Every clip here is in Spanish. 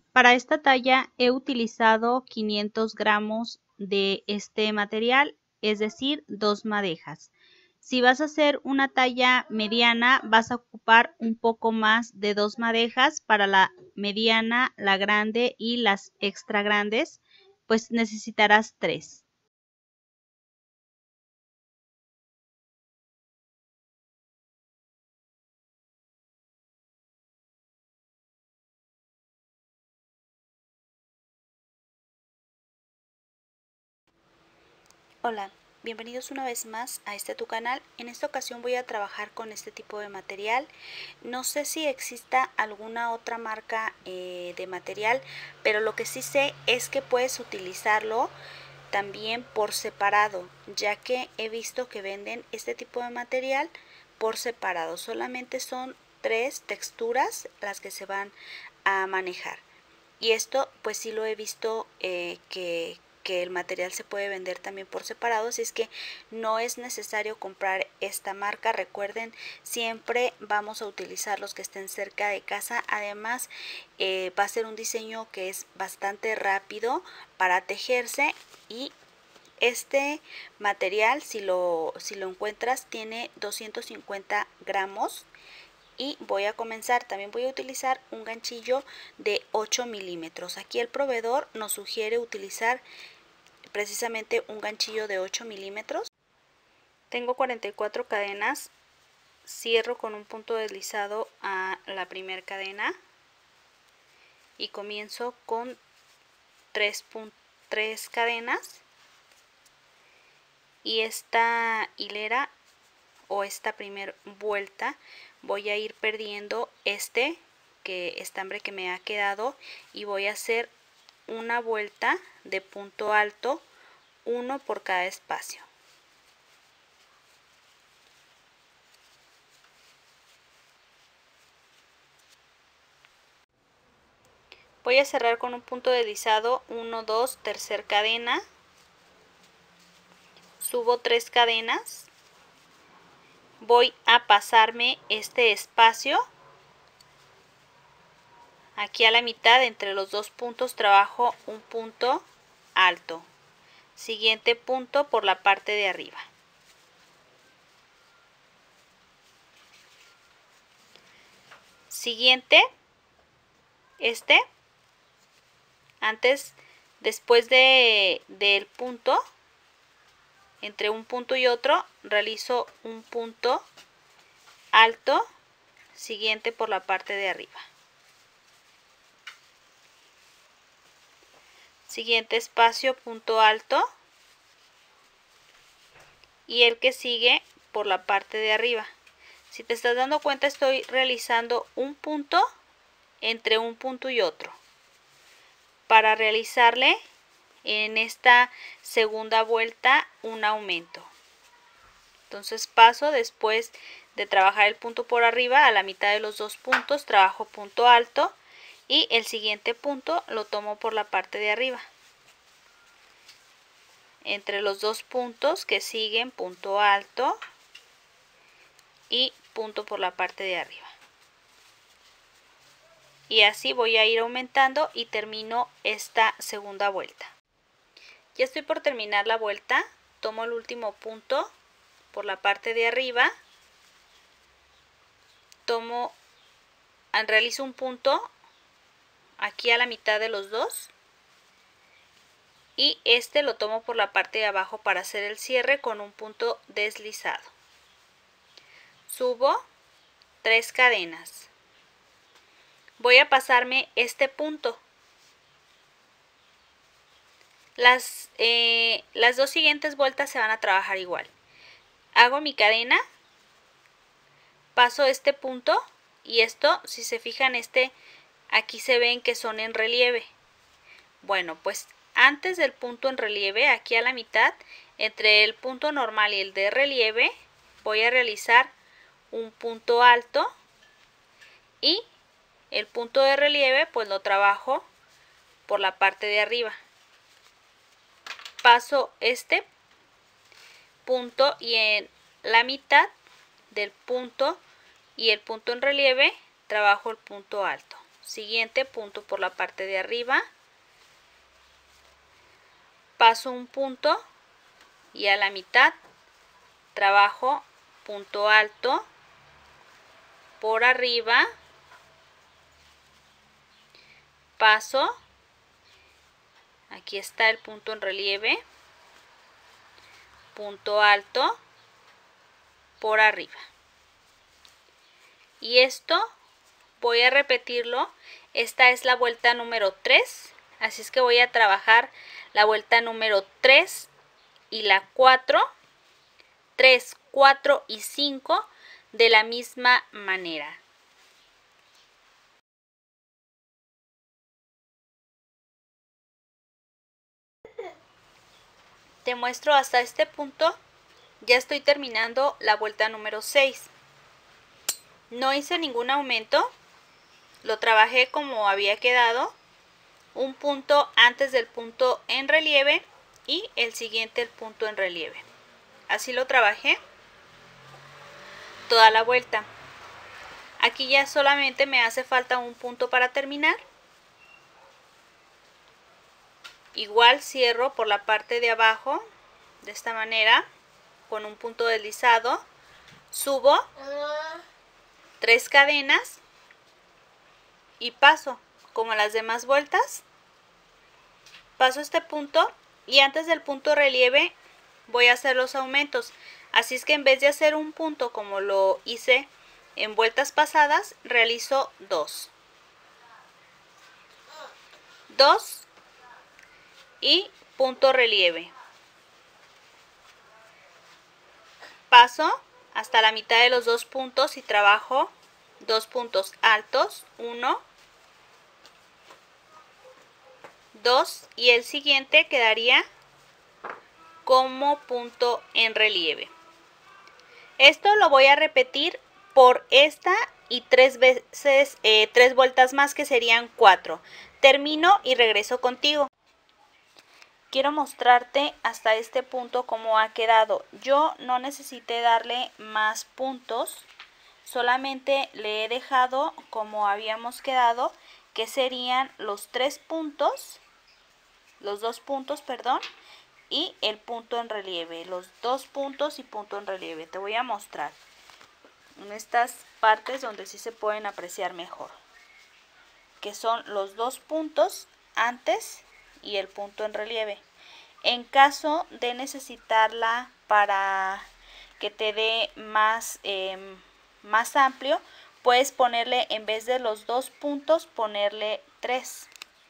Para esta talla he utilizado 500 gramos de este material, es decir, 2 madejas. Si vas a hacer una talla mediana, vas a ocupar un poco más de 2 madejas. Para la mediana, la grande y las extra grandes, pues necesitarás 3. Hola, bienvenidos una vez más a tu canal. En esta ocasión voy a trabajar con este tipo de material. No sé si exista alguna otra marca de material, pero lo que sí sé es que puedes utilizarlo también por separado, ya que he visto que venden este tipo de material por separado. Solamente son 3 texturas las que se van a manejar. Y esto pues sí lo he visto que el material se puede vender también por separado, así es que no es necesario comprar esta marca. Recuerden, siempre vamos a utilizar los que estén cerca de casa. Además va a ser un diseño que es bastante rápido para tejerse, y este material, si lo encuentras, tiene 250 gramos. Y voy a comenzar. También voy a utilizar un ganchillo de 8 milímetros. Aquí el proveedor nos sugiere utilizar precisamente un ganchillo de 8 milímetros. Tengo 44 cadenas. Cierro con un punto deslizado a la primera cadena y comienzo con 3 cadenas, y esta hilera o esta primera vuelta voy a ir perdiendo este estambre que me ha quedado, y voy a hacer una vuelta de punto alto, uno por cada espacio. Voy a cerrar con un punto deslizado, 1, 2, tercer cadena, subo 3 cadenas, voy a pasarme este espacio. Aquí a la mitad, entre los dos puntos, trabajo un punto alto. Siguiente punto por la parte de arriba. Siguiente, después del punto, entre un punto y otro, realizo un punto alto. Siguiente por la parte de arriba. Siguiente espacio, punto alto, y el que sigue por la parte de arriba. Si te estás dando cuenta, estoy realizando un punto entre un punto y otro para realizarle en esta segunda vuelta un aumento. Entonces paso, después de trabajar el punto por arriba, a la mitad de los dos puntos trabajo punto alto, y el siguiente punto lo tomo por la parte de arriba. Entre los dos puntos que siguen, punto alto y punto por la parte de arriba. Y así voy a ir aumentando y termino esta segunda vuelta. Ya estoy por terminar la vuelta. Tomo el último punto por la parte de arriba, realizo un punto aquí a la mitad de los dos, y este lo tomo por la parte de abajo para hacer el cierre con un punto deslizado. Subo 3 cadenas. Voy a pasarme este punto. Las dos siguientes vueltas se van a trabajar igual. Hago mi cadena, paso este punto, y esto, si se fijan, aquí se ven que son en relieve. Bueno, pues antes del punto en relieve, aquí a la mitad, entre el punto normal y el de relieve, voy a realizar un punto alto, y el punto de relieve pues lo trabajo por la parte de arriba. Paso este punto, y en la mitad del punto y el punto en relieve trabajo el punto alto. siguiente punto por la parte de arriba, paso un punto y a la mitad trabajo punto alto por arriba, paso, aquí está el punto en relieve, punto alto por arriba. Y esto voy a repetirlo. Esta es la vuelta número 3, así es que voy a trabajar la vuelta número 3 y la 4, 3, 4 y 5 de la misma manera. Te muestro hasta este punto, ya estoy terminando la vuelta número 6. No hice ningún aumento, lo trabajé como había quedado, un punto antes del punto en relieve y el siguiente el punto en relieve. Así lo trabajé toda la vuelta. Aquí ya solamente me hace falta un punto para terminar. Igual cierro por la parte de abajo de esta manera con un punto deslizado, subo 3 cadenas y paso como las demás vueltas. Paso este punto y antes del punto relieve voy a hacer los aumentos. Así es que en vez de hacer un punto como lo hice en vueltas pasadas, realizo 2. 2 y punto relieve. Paso hasta la mitad de los 2 puntos y trabajo 2 puntos altos, 1, 2 y el siguiente quedaría como punto en relieve. Esto lo voy a repetir por esta y 3 veces, 3 vueltas más, que serían 4. Termino y regreso contigo. Quiero mostrarte hasta este punto cómo ha quedado. Yo no necesité darle más puntos, solamente le he dejado como habíamos quedado, que serían los 3 puntos, los 2 puntos, perdón, y el punto en relieve, los 2 puntos y punto en relieve. Te voy a mostrar en estas partes donde sí se pueden apreciar mejor, que son los 2 puntos antes y el punto en relieve. En caso de necesitarla para que te dé más amplio, puedes ponerle, en vez de los 2 puntos, ponerle 3.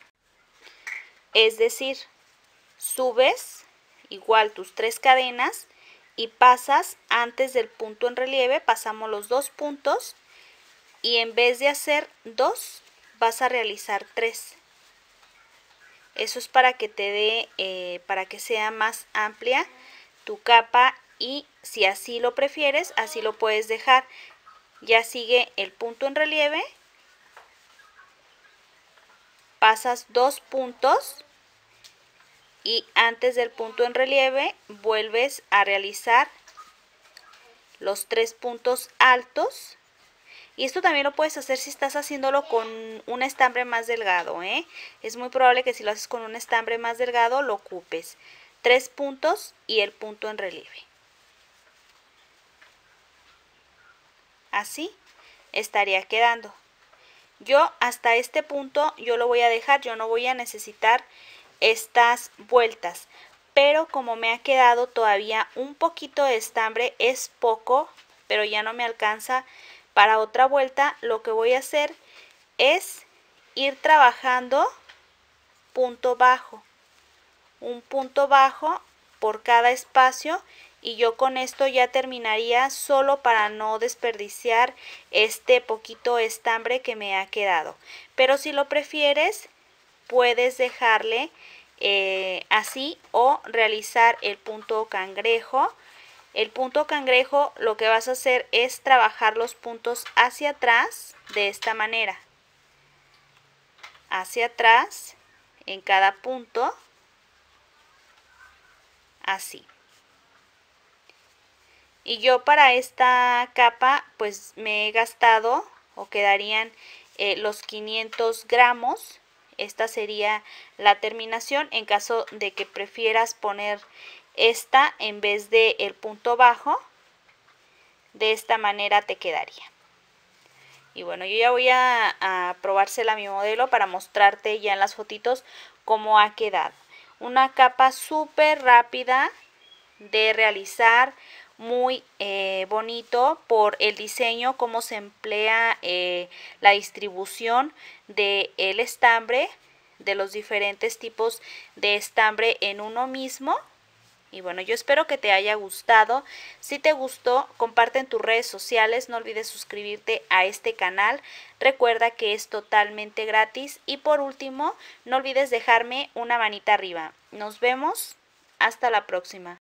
Es decir, subes igual tus 3 cadenas y pasas antes del punto en relieve, pasamos los 2 puntos y en vez de hacer 2 vas a realizar 3. Eso es para que te dé, para que sea más amplia tu capa, y si así lo prefieres, así lo puedes dejar. Ya sigue el punto en relieve, pasas 2 puntos y antes del punto en relieve vuelves a realizar los 3 puntos altos. Y esto también lo puedes hacer si estás haciéndolo con un estambre más delgado, ¿eh? Es muy probable que si lo haces con un estambre más delgado lo ocupes. 3 puntos y el punto en relieve. Así estaría quedando. Yo hasta este punto yo lo voy a dejar, yo no voy a necesitar estas vueltas. Pero como me ha quedado todavía un poquito de estambre, es poco, pero ya no me alcanza para otra vuelta, lo que voy a hacer es ir trabajando punto bajo, un punto bajo por cada espacio, y yo con esto ya terminaría, solo para no desperdiciar este poquito estambre que me ha quedado. Pero si lo prefieres, puedes dejarle así o realizar el punto cangrejo. El punto cangrejo, lo que vas a hacer es trabajar los puntos hacia atrás de esta manera. Hacia atrás en cada punto, así. Y yo para esta capa pues me he gastado, o quedarían los 500 gramos. Esta sería la terminación en caso de que prefieras poner esta en vez de el punto bajo. De esta manera te quedaría. Y bueno, yo ya voy a probársela a mi modelo para mostrarte ya en las fotitos cómo ha quedado. Una capa súper rápida de realizar, muy bonito por el diseño, cómo se emplea la distribución del estambre, de los diferentes tipos de estambre en uno mismo. Y bueno, yo espero que te haya gustado. Si te gustó, comparte en tus redes sociales. No olvides suscribirte a este canal. Recuerda que es totalmente gratis. Y por último, no olvides dejarme una manita arriba. Nos vemos. Hasta la próxima.